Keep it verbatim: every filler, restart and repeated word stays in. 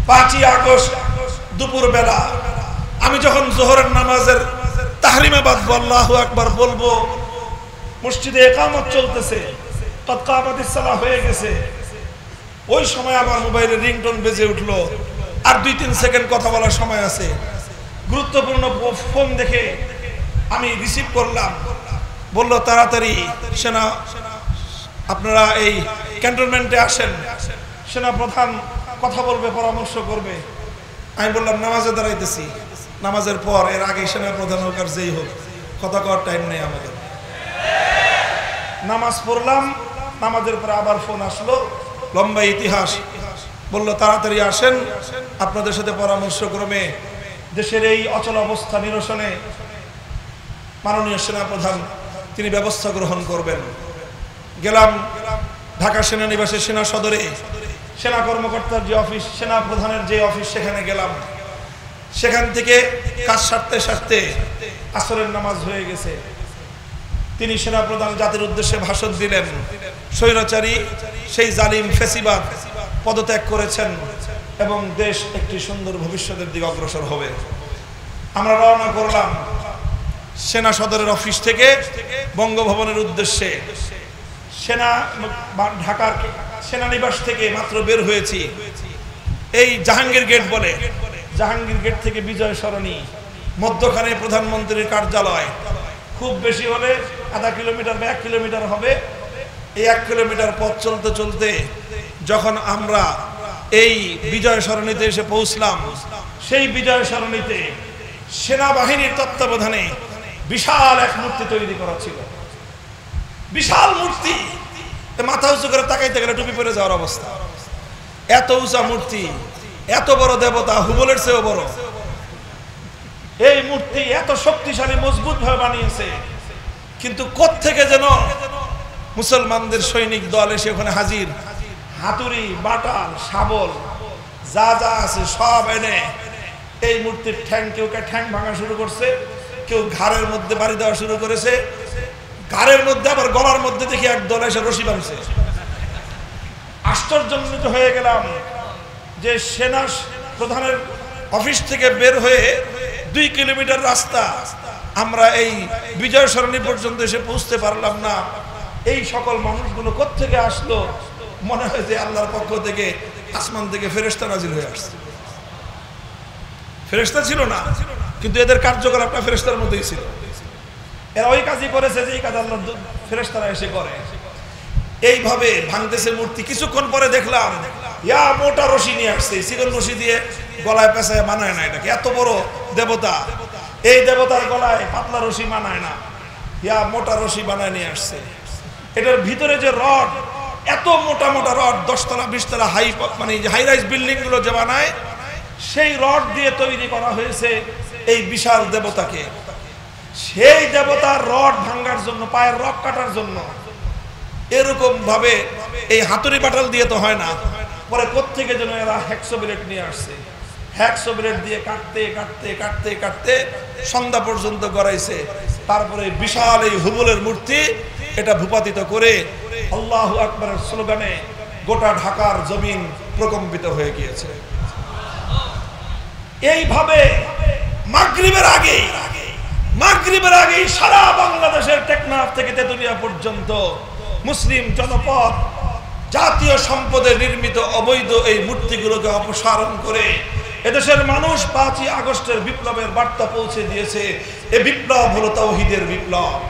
পাঁচই আগস্ট দুপুর বেলা আমি যখন জোহরের নামাজের তাহরিমে বাঁধবো, আল্লাহু আকবার বলবো, মসজিদে ইকামত চলতেছে, কদ কামাতিস সালাহ হয়ে গেছে, ওই সময় আমার মোবাইলে রিংটোন বেজে উঠলো। আর দুই তিন সেকেন্ড কথা বলার সময় আছে, গুরুত্বপূর্ণ ফোন দেখে আমি রিসিভ করলাম। বলল তাড়াতাড়ি সেনা আপনারা এই ক্যান্টনমেন্টে আসেন, সেনা প্রধান কথা বলবে, পরামর্শ করবে। আমি বললাম নামাজে দাঁড়াইতেছি, নামাজের পর, এর আগে সেনা প্রধান হোক আর যেই হোক, কথা কওয়ার টাইম নেই আমাদের। নামাজ পড়লাম, নামাজের পর আবার ফোন আসলো, লম্বা ইতিহাস। বললো তাড়াতাড়ি আসেন, আপনাদের সাথে পরামর্শ ক্রমে দেশের এই অচল অবস্থা নিরসনে মাননীয় সেনা প্রধান তিনি ব্যবস্থা গ্রহণ করবেন। গেলাম ঢাকা সেনানিবাসের সেনা সদরে, সেনা কর্মকর্তার যে অফিস, সেনা প্রধানের যে অফিস, সেখানে গেলাম। সেখান থেকে কাজ সারতে সারতে আসরের নামাজ হয়ে গেছে। তিনি সেনা প্রধান জাতির উদ্দেশ্যে ভাষণ দিলেন। স্বৈরাচারী সেই জালিম ফেসিবাদ পদত্যাগ করেছেন এবং দেশ একটি সুন্দর ভবিষ্যতের দিকে অগ্রসর হবে। আমরা রওনা করলাম সেনা সদরের অফিস থেকে বঙ্গভবনের উদ্দেশ্যে। সেনা ঢাকার সেনানিবাস থেকে মাত্র বের হয়েছি, এই জাহাঙ্গীর গেট বলে, জাহাঙ্গীর গেট থেকে বিজয় সরণি, মধ্যখানে প্রধানমন্ত্রীর কার্যালয়, খুব বেশি হলে আধা কিলোমিটার বা এক কিলোমিটার হবে। এই এক কিলোমিটার পথ চলতে চলতে যখন আমরা এই বিজয় সরণিতে এসে পৌঁছলাম, সেই বিজয় সরণিতে সেনাবাহিনীর তত্ত্বাবধানে বিশাল এক মূর্তি তৈরি করা ছিল। বিশাল মূর্তি, মাথা উঁচু করে তাকাইতে গেলে টুপি পরে যাওয়ার অবস্থা। এত উঁচা মূর্তি, এত বড় দেবতা, হুবলের চেয়েও বড়। এই মূর্তি এত শক্তিশালী, মজবুত ভাবে বানিয়েছে, কিন্তু কোত্থেকে যেন মুসলমানদের সৈনিক দল এসে ওখানে হাজির, হাতুড়ি, বাটাল, শাবল যা যা আছে সব এনে এই মূর্তির ঠ্যাং, কেউ কে ঠ্যাং ভাঙা শুরু করছে, কেউ ঘাড়ের মধ্যে বাড়ি দেওয়া শুরু করেছে, ঘাড়ের মধ্যে আবার গলার মধ্যে দেখি এক দল এসে রশি বাঁধছে। আশ্চর্যান্বিত হয়ে গেলাম যে সেনা প্রধানের অফিস থেকে বের হয়ে দুই কিলোমিটার রাস্তা আমরা এই বিজয় সরণি পর্যন্ত এসে পৌঁছতে পারলাম না। এই সকল মানুষগুলো কোত্থেকে আসলো? মনে হয় যে আল্লাহর পক্ষ থেকে আসমান থেকে ফেরেশতা নাজিল হয়ে আসছে। ফেরেশতা ছিল না, কিন্তু এদের কার্যকলাপটা ফেরেশতার মধ্যেই ছিল। এরা ওই কাজই করেছে যে এই কাজ আল্লাহর ফেরেশতারা এসে করে। এইভাবে ভাঙতেছে মূর্তি। কিছুক্ষণ পরে দেখলাম ইয়া মোটা রশি নিয়ে আসছে, চিকন রশি দিয়ে গলায় পেঁচায় মানায় না। এটাকে এত বড় দেবতা, এই দেবতার গলায় পাতলা রশি মানায় না, ইয়া মোটা রশি বানায় নিয়ে আসছে। এটার ভিতরে যে রড, এত মোটা মোটা রড, দশতলা বিশতলা হাই মানে হাই রাইজ বিল্ডিং গুলো যে বানায়, সেই রড দিয়ে তৈরি করা হয়েছে এই বিশাল দেবতাকে। সেই দেবতার রড ভাঙার জন্য, পায়ের রক কাটার জন্য এরকম ভাবে এই হাতুড়ি বাটাল দিয়ে তো হয় না। পরে কোত্থেকে যেন এরা হ্যাকসো ব্লেড নিয়ে আসছে, হ্যাকসো ব্লেড দিয়ে কাটতে কাটতে কাটতে কাটতে সন্ধ্যা পর্যন্ত গড়াইছে। তারপরে বিশাল এই হুবলের মূর্তি এটা ভূপাতিত করে আল্লাহু আকবারের স্লোগানে গোটা ঢাকার জমিন প্রকম্পিত হয়ে গিয়েছে। এইভাবে মাগরিবের আগে মাগরিবের আগে সারা বাংলাদেশের টেকনাফ থেকে তেতুলিয়া পর্যন্ত মুসলিম জনপদ জাতীয় সম্পদে নির্মিত অবৈধ এই মূর্তিগুলোকে অপসারণ করে এদেশের মানুষ পাঁচই আগস্টের বিপ্লবের বার্তা পৌঁছে দিয়েছে। এই বিপ্লব হলো তাওহীদের বিপ্লব।